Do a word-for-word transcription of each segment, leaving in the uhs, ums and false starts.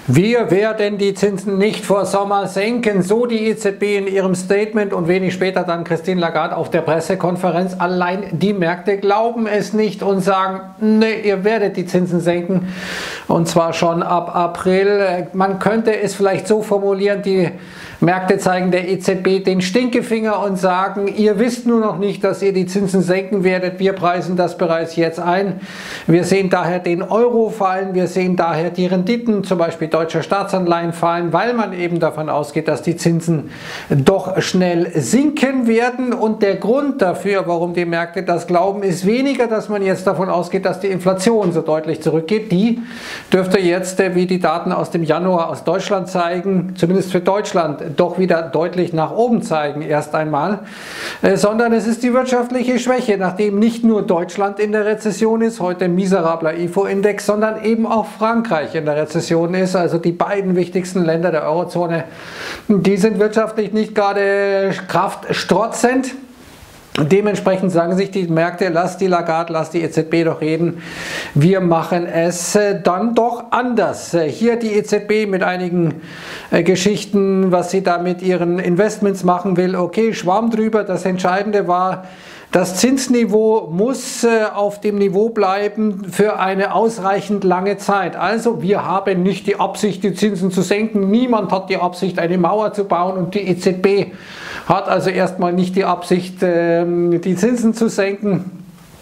Wir werden die Zinsen nicht vor Sommer senken, so die E Z B in ihrem Statement und wenig später dann Christine Lagarde auf der Pressekonferenz. Allein die Märkte glauben es nicht und sagen, nee, ihr werdet die Zinsen senken und zwar schon ab April. Man könnte es vielleicht so formulieren, die Märkte zeigen der E Z B den Stinkefinger und sagen, ihr wisst nur noch nicht, dass ihr die Zinsen senken werdet. Wir preisen das bereits jetzt ein. Wir sehen daher den Euro fallen, wir sehen daher die Renditen, zum Beispiel deutscher Staatsanleihen fallen, weil man eben davon ausgeht, dass die Zinsen doch schnell sinken werden. Und der Grund dafür, warum die Märkte das glauben, ist weniger, dass man jetzt davon ausgeht, dass die Inflation so deutlich zurückgeht. Die dürfte jetzt, wie die Daten aus dem Januar aus Deutschland zeigen, zumindest für Deutschland, doch wieder deutlich nach oben zeigen erst einmal, äh, sondern es ist die wirtschaftliche Schwäche, nachdem nicht nur Deutschland in der Rezession ist, heute ein miserabler I F O-Index, sondern eben auch Frankreich in der Rezession ist, also die beiden wichtigsten Länder der Eurozone, die sind wirtschaftlich nicht gerade kraftstrotzend. Dementsprechend sagen sich die Märkte, lass die Lagarde, lass die E Z B doch reden, wir machen es dann doch anders. Hier die E Z B mit einigen Geschichten, was sie da mit ihren Investments machen will, okay, Schwamm drüber, das Entscheidende war, das Zinsniveau muss auf dem Niveau bleiben für eine ausreichend lange Zeit. Also wir haben nicht die Absicht, die Zinsen zu senken. Niemand hat die Absicht, eine Mauer zu bauen und die E Z B hat also erstmal nicht die Absicht, die Zinsen zu senken.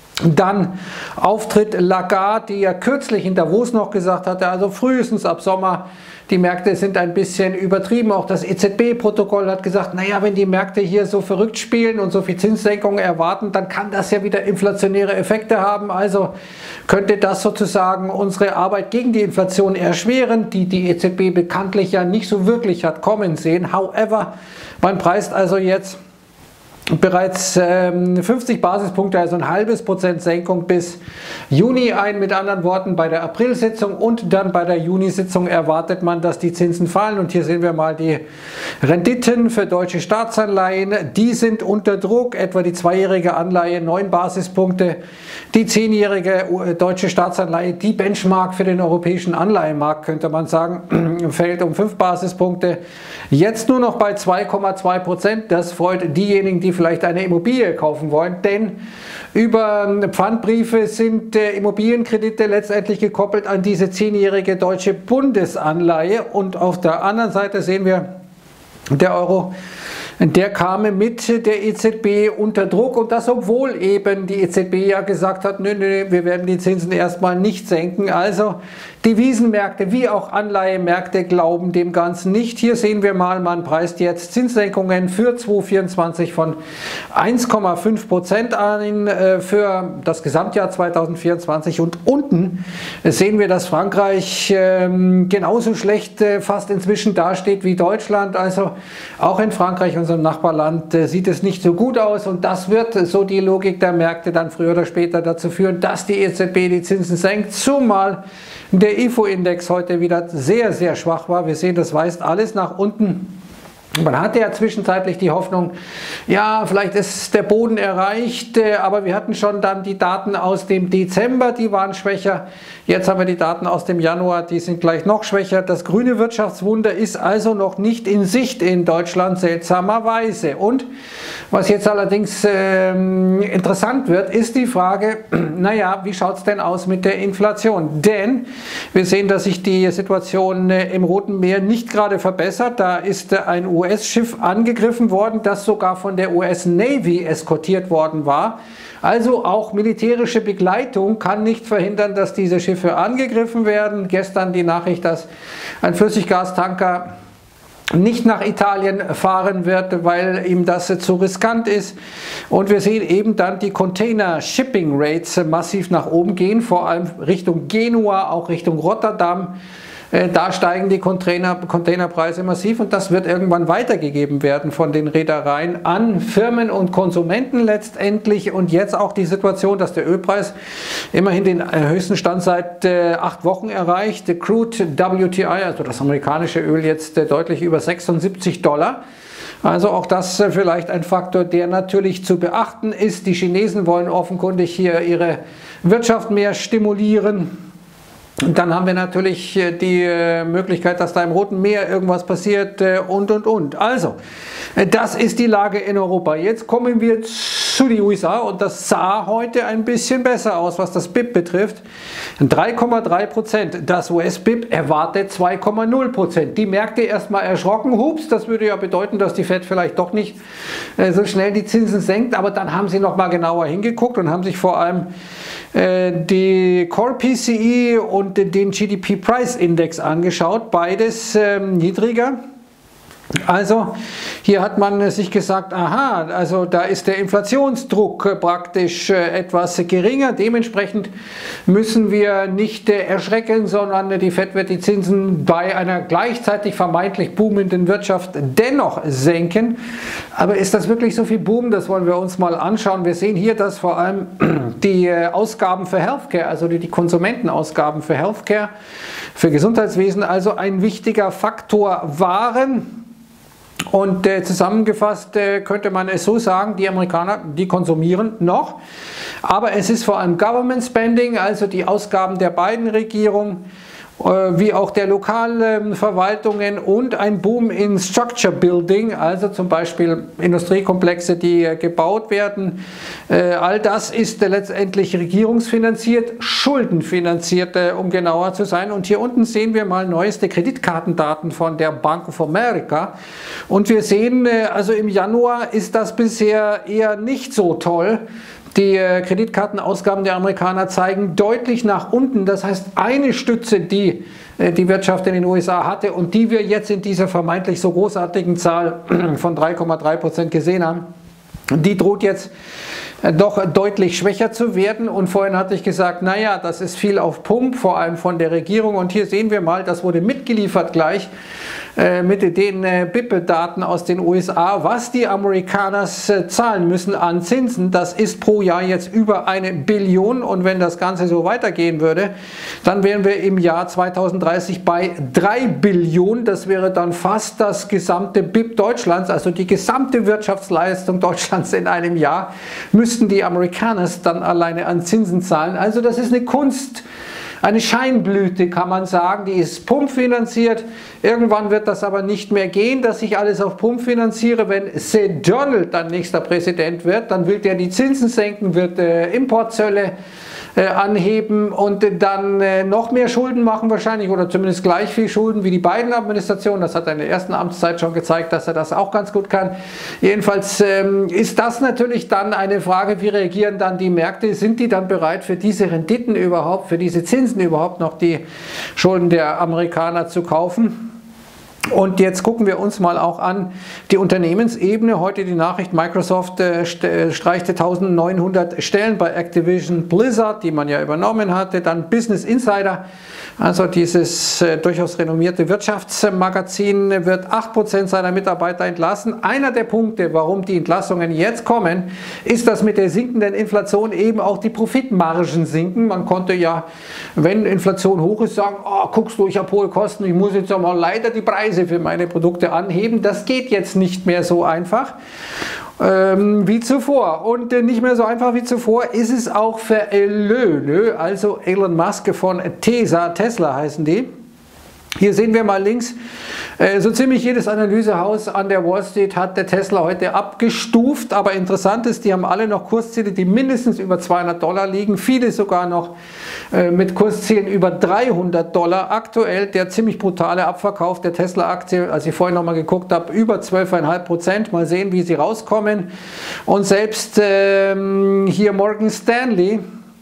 Dann Auftritt Lagarde, die ja kürzlich in Davos noch gesagt hatte, also frühestens ab Sommer, die Märkte sind ein bisschen übertrieben. Auch das E Z B-Protokoll hat gesagt, naja, wenn die Märkte hier so verrückt spielen und so viel Zinssenkungen erwarten, dann kann das ja wieder inflationäre Effekte haben. Also könnte das sozusagen unsere Arbeit gegen die Inflation erschweren, die die E Z B bekanntlich ja nicht so wirklich hat kommen sehen. However, man preist also jetzt bereits ähm, fünfzig Basispunkte, also ein halbes Prozent Senkung bis Juni ein. Mit anderen Worten, bei der Aprilsitzung und dann bei der Junisitzung erwartet man, dass die Zinsen fallen. Und hier sehen wir mal die Renditen für deutsche Staatsanleihen. Die sind unter Druck, etwa die zweijährige Anleihe neun Basispunkte, die zehnjährige deutsche Staatsanleihe, die Benchmark für den europäischen Anleihenmarkt, könnte man sagen, fällt um fünf Basispunkte. Jetzt nur noch bei zwei Komma zwei Prozent. Das freut diejenigen, die vielleicht eine Immobilie kaufen wollen, denn über Pfandbriefe sind äh, Immobilienkredite letztendlich gekoppelt an diese zehnjährige deutsche Bundesanleihe. Und auf der anderen Seite sehen wir, der Euro, der kam mit der E Z B unter Druck, und das obwohl eben die E Z B ja gesagt hat, nö, nö, wir werden die Zinsen erstmal nicht senken. Also Devisenmärkte wie auch Anleihemärkte glauben dem Ganzen nicht. Hier sehen wir mal, man preist jetzt Zinssenkungen für zweitausendvierundzwanzig von eins Komma fünf Prozent ein für das Gesamtjahr zweitausendvierundzwanzig, und unten sehen wir, dass Frankreich ähm, genauso schlecht äh, fast inzwischen dasteht wie Deutschland. Also auch in Frankreich, unserem Nachbarland, äh, sieht es nicht so gut aus, und das wird, so die Logik der Märkte, dann früher oder später dazu führen, dass die E Z B die Zinsen senkt, zumal der I F O-Index heute wieder sehr, sehr schwach war. Wir sehen, das weist alles nach unten. Man hatte ja zwischenzeitlich die Hoffnung, ja, vielleicht ist der Boden erreicht, aber wir hatten schon dann die Daten aus dem Dezember, die waren schwächer. Jetzt haben wir die Daten aus dem Januar, die sind gleich noch schwächer. Das grüne Wirtschaftswunder ist also noch nicht in Sicht in Deutschland, seltsamerweise. Und was jetzt allerdings äh, interessant wird, ist die Frage, naja, wie schaut es denn aus mit der Inflation? Denn wir sehen, dass sich die Situation äh, im Roten Meer nicht gerade verbessert. Da ist äh, ein U S-Schiff angegriffen worden, das sogar von der U S Navy eskortiert worden war. Also auch militärische Begleitung kann nicht verhindern, dass diese Schiffe angegriffen werden. Gestern die Nachricht, dass ein Flüssiggastanker nicht nach Italien fahren wird, weil ihm das zu riskant ist. Und wir sehen eben dann die Container-Shipping-Rates massiv nach oben gehen, vor allem Richtung Genua, auch Richtung Rotterdam. Da steigen die Container, Containerpreise massiv, und das wird irgendwann weitergegeben werden von den Reedereien an Firmen und Konsumenten letztendlich. Und jetzt auch die Situation, dass der Ölpreis immerhin den höchsten Stand seit äh, acht Wochen erreicht. Der Crude W T I, also das amerikanische Öl, jetzt äh, deutlich über sechsundsiebzig Dollar. Also auch das äh, vielleicht ein Faktor, der natürlich zu beachten ist. Die Chinesen wollen offenkundig hier ihre Wirtschaft mehr stimulieren. Dann haben wir natürlich die Möglichkeit, dass da im Roten Meer irgendwas passiert und, und, und. Also, das ist die Lage in Europa. Jetzt kommen wir zu den U S A und das sah heute ein bisschen besser aus, was das B I P betrifft. drei Komma drei Prozent. Das U S-B I P erwartet zwei Komma null Prozent. Die Märkte erstmal erschrocken. Hups, das würde ja bedeuten, dass die Fed vielleicht doch nicht so schnell die Zinsen senkt. Aber dann haben sie nochmal genauer hingeguckt und haben sich vor allem die Core P C E und den G D P Price Index angeschaut, beides ähm, niedriger. Also hier hat man sich gesagt, aha, also da ist der Inflationsdruck praktisch etwas geringer, dementsprechend müssen wir nicht erschrecken, sondern die Fed wird die Zinsen bei einer gleichzeitig vermeintlich boomenden Wirtschaft dennoch senken. Aber ist das wirklich so viel Boom? Das wollen wir uns mal anschauen. Wir sehen hier, dass vor allem die Ausgaben für Healthcare, also die Konsumentenausgaben für Healthcare, für Gesundheitswesen, also ein wichtiger Faktor waren. Und äh, zusammengefasst äh, könnte man es so sagen, die Amerikaner, die konsumieren noch, aber es ist vor allem Government Spending, also die Ausgaben der beiden Regierungen, äh, wie auch der lokalen Verwaltungen und ein Boom in Structure Building, also zum Beispiel Industriekomplexe, die äh, gebaut werden. Äh, all das ist äh, letztendlich regierungsfinanziert, schuldenfinanziert, äh, um genauer zu sein. Und hier unten sehen wir mal neueste Kreditkartendaten von der Bank of America. Und wir sehen, äh, also im Januar ist das bisher eher nicht so toll. Die äh, Kreditkartenausgaben der Amerikaner zeigen deutlich nach unten. Das heißt, eine Stütze, die äh, die Wirtschaft in den U S A hatte und die wir jetzt in dieser vermeintlich so großartigen Zahl von drei Komma drei Prozent gesehen haben, die droht jetzt doch deutlich schwächer zu werden. Und vorhin hatte ich gesagt, naja, das ist viel auf Pump, vor allem von der Regierung. Und hier sehen wir mal, das wurde mitgeliefert gleich äh, mit den äh, B I P-Daten aus den U S A, was die Amerikaner äh, zahlen müssen an Zinsen. Das ist pro Jahr jetzt über eine Billion. Und wenn das Ganze so weitergehen würde, dann wären wir im Jahr zweitausenddreißig bei drei Billionen. Das wäre dann fast das gesamte B I P Deutschlands, also die gesamte Wirtschaftsleistung Deutschlands in einem Jahr, müssen die Amerikaner dann alleine an Zinsen zahlen. Also das ist eine Kunst, eine Scheinblüte, kann man sagen, die ist pumpfinanziert. Irgendwann wird das aber nicht mehr gehen, dass ich alles auf Pump finanziere. Wenn Seth Donald dann nächster Präsident wird, dann will der die Zinsen senken, wird äh, Importzölle äh, anheben und äh, dann äh, noch mehr Schulden machen wahrscheinlich oder zumindest gleich viel Schulden wie die Biden-Administration. Das hat er in der ersten Amtszeit schon gezeigt, dass er das auch ganz gut kann. Jedenfalls ähm, ist das natürlich dann eine Frage, wie reagieren dann die Märkte? Sind die dann bereit für diese Renditen überhaupt, für diese Zinsen überhaupt noch die Schulden der Amerikaner zu kaufen? Und jetzt gucken wir uns mal auch an die Unternehmensebene. Heute die Nachricht, Microsoft äh, streichte eintausendneunhundert Stellen bei Activision Blizzard, die man ja übernommen hatte. Dann Business Insider, also dieses äh, durchaus renommierte Wirtschaftsmagazin, wird acht Prozent seiner Mitarbeiter entlassen. Einer der Punkte, warum die Entlassungen jetzt kommen, ist, dass mit der sinkenden Inflation eben auch die Profitmargen sinken. Man konnte ja, wenn Inflation hoch ist, sagen, oh, guckst du, ich habe hohe Kosten, ich muss jetzt einmal leider die Preise für meine Produkte anheben. Das geht jetzt nicht mehr so einfach ähm, wie zuvor. Und äh, nicht mehr so einfach wie zuvor ist es auch für Löhne, also Elon Musk von Tesla, Tesla heißen die. Hier sehen wir mal links, äh, so ziemlich jedes Analysehaus an der Wall Street hat der Tesla heute abgestuft, aber interessant ist, die haben alle noch Kursziele, die mindestens über zweihundert Dollar liegen, viele sogar noch äh, mit Kurszielen über dreihundert Dollar. Aktuell der ziemlich brutale Abverkauf der Tesla-Aktie, als ich vorhin nochmal geguckt habe, über zwölf Komma fünf Prozent. Mal sehen, wie sie rauskommen. Und selbst ähm, hier Morgan Stanley,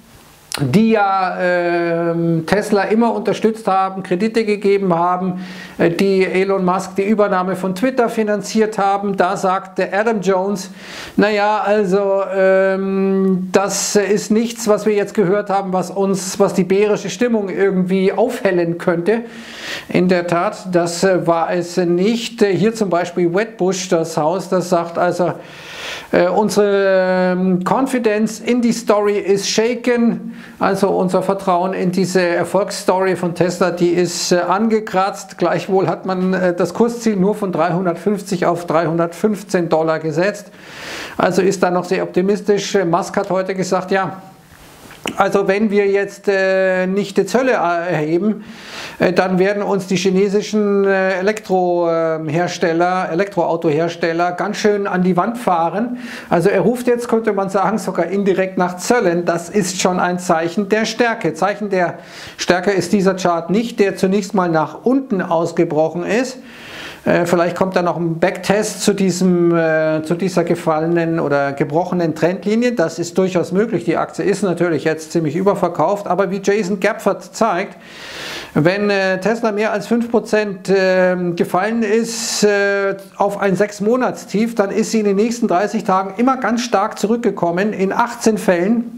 die ja äh, Tesla immer unterstützt haben, Kredite gegeben haben, äh, die Elon Musk die Übernahme von Twitter finanziert haben. Da sagte Adam Jones, naja, also ähm, das ist nichts, was wir jetzt gehört haben, was uns, was die bärische Stimmung irgendwie aufhellen könnte. In der Tat, das äh, war es nicht. Hier zum Beispiel Wedbush, das Haus, das sagt also, Äh, unsere ähm, Confidence in die Story ist shaken, also unser Vertrauen in diese Erfolgsstory von Tesla, die ist äh, angekratzt. Gleichwohl hat man äh, das Kursziel nur von dreihundertfünfzig auf dreihundertfünfzehn Dollar gesetzt, also ist da noch sehr optimistisch. Musk hat heute gesagt, ja, Also wenn wir jetzt äh, nicht die Zölle erheben, äh, dann werden uns die chinesischen äh, Elektrohersteller, Elektroautohersteller ganz schön an die Wand fahren. Also er ruft jetzt, könnte man sagen, sogar indirekt nach Zöllen. Das ist schon ein Zeichen der Stärke. Zeichen der Stärke ist dieser Chart nicht, der zunächst mal nach unten ausgebrochen ist. Vielleicht kommt da noch ein Backtest zu, diesem, äh, zu dieser gefallenen oder gebrochenen Trendlinie. Das ist durchaus möglich. Die Aktie ist natürlich jetzt ziemlich überverkauft. Aber wie Jason Gepfert zeigt, wenn äh, Tesla mehr als fünf Prozent äh, gefallen ist äh, auf ein sechs Monats Tief, dann ist sie in den nächsten dreißig Tagen immer ganz stark zurückgekommen. In achtzehn Fällen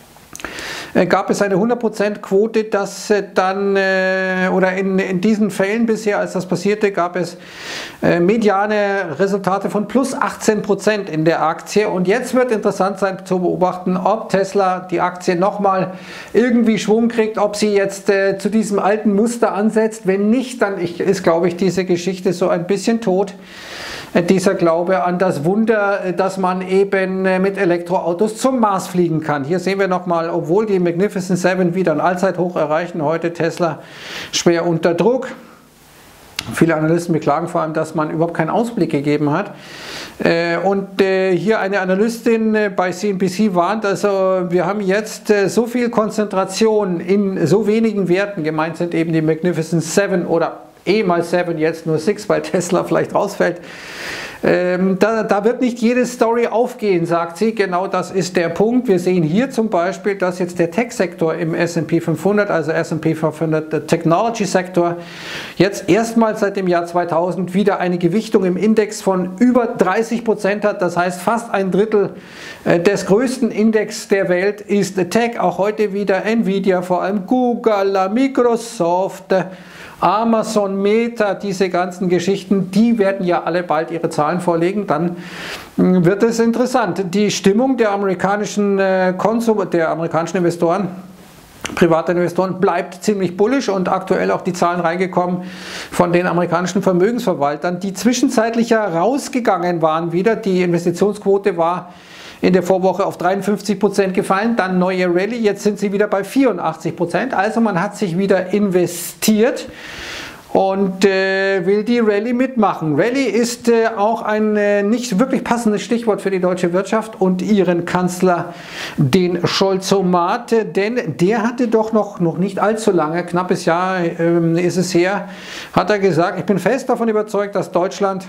gab es eine hundert Prozent Quote, dass dann, äh, oder in, in diesen Fällen bisher, als das passierte, gab es äh, mediane Resultate von plus achtzehn Prozent in der Aktie. Und jetzt wird interessant sein zu beobachten, ob Tesla die Aktie nochmal irgendwie Schwung kriegt, ob sie jetzt äh, zu diesem alten Muster ansetzt. Wenn nicht, dann ist, glaube ich, diese Geschichte so ein bisschen tot. Dieser Glaube an das Wunder, dass man eben mit Elektroautos zum Mars fliegen kann. Hier sehen wir nochmal, obwohl die Magnificent Seven wieder ein Allzeithoch erreichen, heute Tesla schwer unter Druck. Viele Analysten beklagen vor allem, dass man überhaupt keinen Ausblick gegeben hat. Und hier eine Analystin bei C N B C warnt, also wir haben jetzt so viel Konzentration in so wenigen Werten, gemeint sind eben die Magnificent Seven oder E mal sieben, jetzt nur sechs, weil Tesla vielleicht rausfällt. Ähm, da, da wird nicht jede Story aufgehen, sagt sie. Genau das ist der Punkt. Wir sehen hier zum Beispiel, dass jetzt der Tech-Sektor im S und P fünfhundert, also S und P fünfhundert, der Technology-Sektor, jetzt erstmals seit dem Jahr zweitausend wieder eine Gewichtung im Index von über dreißig Prozent hat. Das heißt, fast ein Drittel äh, des größten Index der Welt ist Tech. Auch heute wieder Nvidia, vor allem Google, Microsoft, Amazon, Meta, diese ganzen Geschichten, die werden ja alle bald ihre Zahlen vorlegen, dann wird es interessant. Die Stimmung der amerikanischen Konsum, der amerikanischen Investoren, private Investoren, bleibt ziemlich bullisch und aktuell auch die Zahlen reingekommen von den amerikanischen Vermögensverwaltern, die zwischenzeitlich ja rausgegangen waren wieder. Die Investitionsquote war in der Vorwoche auf dreiundfünfzig Prozent gefallen, dann neue Rallye, jetzt sind sie wieder bei vierundachtzig Prozent, also man hat sich wieder investiert und äh, will die Rallye mitmachen. Rallye ist äh, auch ein äh, nicht wirklich passendes Stichwort für die deutsche Wirtschaft und ihren Kanzler, den Scholzomat, denn der hatte doch noch, noch nicht allzu lange, knappes Jahr äh, ist es her, hat er gesagt, ich bin fest davon überzeugt, dass Deutschland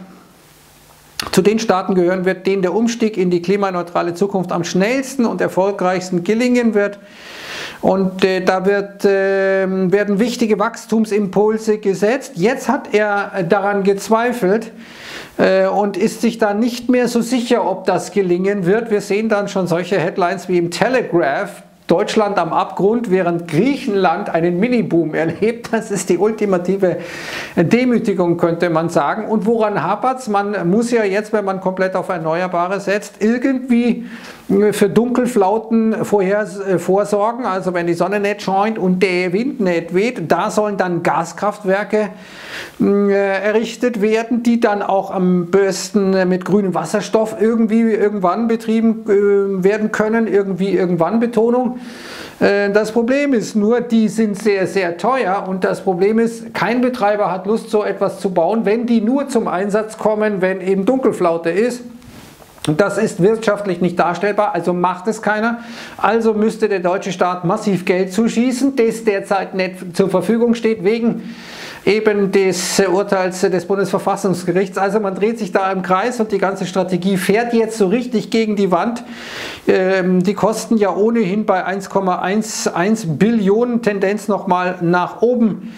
zu den Staaten gehören wird, denen der Umstieg in die klimaneutrale Zukunft am schnellsten und erfolgreichsten gelingen wird. Und äh, da wird, äh, werden wichtige Wachstumsimpulse gesetzt. Jetzt hat er daran gezweifelt äh, und ist sich da nicht mehr so sicher, ob das gelingen wird. Wir sehen dann schon solche Headlines wie im Telegraph: Deutschland am Abgrund, während Griechenland einen Mini-Boom erlebt. Das ist die ultimative Demütigung, könnte man sagen. Und woran hapert es? Man muss ja jetzt, wenn man komplett auf Erneuerbare setzt, irgendwie für Dunkelflauten vorher, äh, vorsorgen. Also wenn die Sonne nicht scheint und der Wind nicht weht, da sollen dann Gaskraftwerke äh, errichtet werden, die dann auch am besten mit grünem Wasserstoff irgendwie irgendwann betrieben äh, werden können. Irgendwie irgendwann Betonung. Äh, das Problem ist nur, die sind sehr, sehr teuer und das Problem ist, kein Betreiber hat Lust, so etwas zu bauen, wenn die nur zum Einsatz kommen, wenn eben Dunkelflaute ist. Das ist wirtschaftlich nicht darstellbar, also macht es keiner. Also müsste der deutsche Staat massiv Geld zuschießen, das derzeit nicht zur Verfügung steht, wegen eben des Urteils des Bundesverfassungsgerichts. Also man dreht sich da im Kreis und die ganze Strategie fährt jetzt so richtig gegen die Wand. Ähm, die kosten ja ohnehin bei eins Komma eins Billionen, Tendenz nochmal nach oben.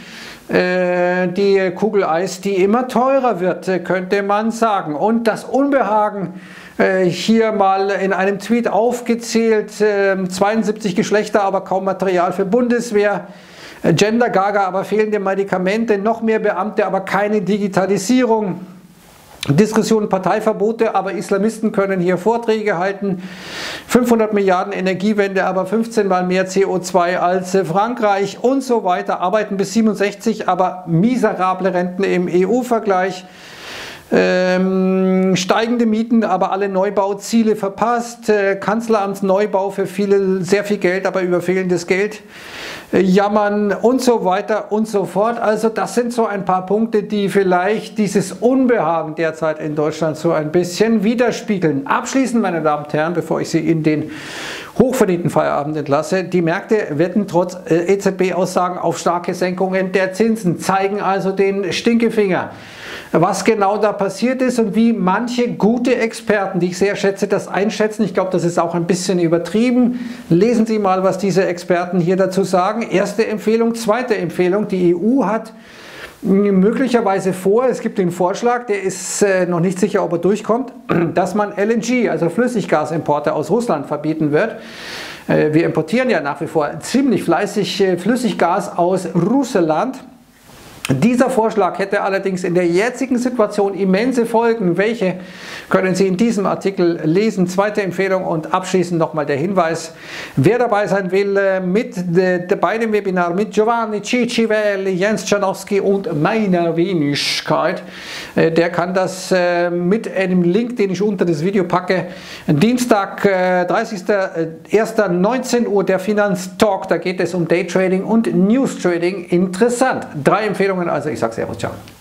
Die Kugel Eis, die immer teurer wird, könnte man sagen. Und das Unbehagen, hier mal in einem Tweet aufgezählt, zweiundsiebzig Geschlechter, aber kaum Material für Bundeswehr, Gender Gaga, aber fehlende Medikamente, noch mehr Beamte, aber keine Digitalisierung. Diskussionen, Parteiverbote, aber Islamisten können hier Vorträge halten. fünfhundert Milliarden Energiewende, aber fünfzehn mal mehr C O zwei als Frankreich und so weiter. Arbeiten bis siebenundsechzig, aber miserable Renten im E U-Vergleich. Ähm, steigende Mieten, aber alle Neubauziele verpasst. Äh, Kanzleramtsneubau für viele sehr viel Geld, aber über fehlendes Geld äh, jammern und so weiter und so fort. Also das sind so ein paar Punkte, die vielleicht dieses Unbehagen derzeit in Deutschland so ein bisschen widerspiegeln. Abschließend, meine Damen und Herren, bevor ich Sie in den hochverdienten Feierabend entlasse, die Märkte wetten trotz äh, E Z B-Aussagen auf starke Senkungen der Zinsen, zeigen also den Stinkefinger. Was genau da passiert ist und wie manche gute Experten, die ich sehr schätze, das einschätzen. Ich glaube, das ist auch ein bisschen übertrieben. Lesen Sie mal, was diese Experten hier dazu sagen. Erste Empfehlung. Zweite Empfehlung. Die E U hat möglicherweise vor, es gibt den Vorschlag, der ist äh, noch nicht sicher, ob er durchkommt, dass man L N G, also Flüssiggasimporte aus Russland, verbieten wird. Äh, wir importieren ja nach wie vor ziemlich fleißig äh, Flüssiggas aus Russland. Dieser Vorschlag hätte allerdings in der jetzigen Situation immense Folgen. Welche können Sie in diesem Artikel lesen? Zweite Empfehlung und abschließend nochmal der Hinweis, wer dabei sein will mit de, de, bei dem Webinar mit Giovanni Ciccivelli, Jens Czarnowski und meiner Wenigkeit, der kann das mit einem Link, den ich unter das Video packe, Dienstag, dreißigster erster neunzehn Uhr, der Finanztalk, da geht es um Daytrading und News Trading. Interessant. Drei Empfehlungen. Also ich sage Servus, ciao.